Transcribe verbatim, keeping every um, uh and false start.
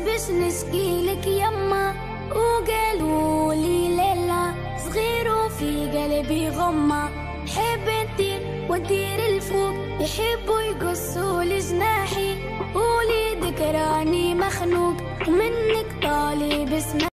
باش نشكيلك يما، وقالوا لي ليلى صغير وفي قلبي غمة. حب نطير وندير الفوق، يحبوا يقصوا لجناحي، ولي ذكراني مخنوق ومنك طالب اسمع.